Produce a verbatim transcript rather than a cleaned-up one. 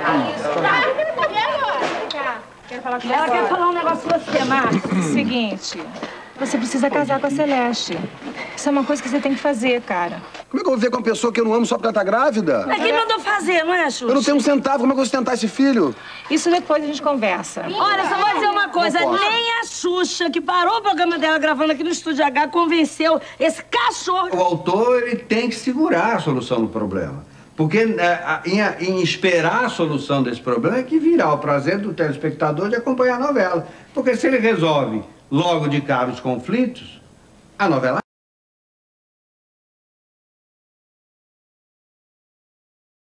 Quero falar com Ela quer falar um negócio com você, Márcia. Seguinte, você precisa casar com a Celeste. Isso é uma coisa que você tem que fazer, cara. Como é que eu vou viver com uma pessoa que eu não amo só porque ela tá grávida? Mas quem mandou fazer, não é, Xuxa? Eu não tenho um centavo, como é que eu vou sustentar esse filho? Isso depois a gente conversa. Olha, só vou dizer uma coisa. Nem a Xuxa, que parou o programa dela gravando aqui no Estúdio H, convenceu esse cachorro. O autor, ele tem que segurar a solução do problema. Porque é, em, em esperar a solução desse problema é que virá o prazer do telespectador de acompanhar a novela. Porque se ele resolve logo de cara os conflitos, a novela